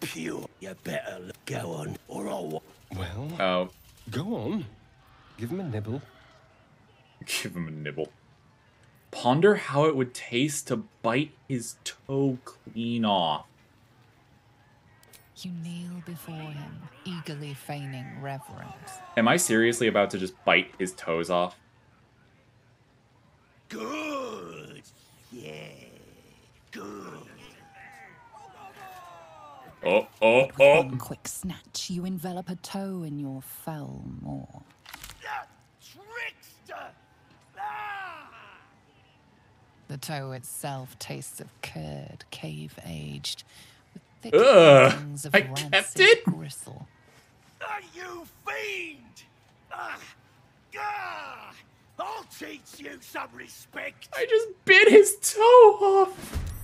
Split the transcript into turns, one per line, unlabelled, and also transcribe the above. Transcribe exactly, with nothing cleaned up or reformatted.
pure. You better go on, or I'll...
Well,
Oh.
Go on. Give him a nibble.
Give him a nibble. Ponder how it would taste to bite his toe clean off.
You kneel before him, eagerly feigning reverence.
Am I seriously about to just bite his toes off?
Good. Yeah. Good.
Oh, oh,
With
oh.
one quick snatch, you envelop a toe in your fell maw.
Trickster! Ah!
The toe itself tastes of curd, cave-aged, with thick
Ugh,
coatings of
I kept
rancid
it?
gristle.
Ah, you fiend! Ah! Ah! I'll teach you some respect.
I just bit his toe off.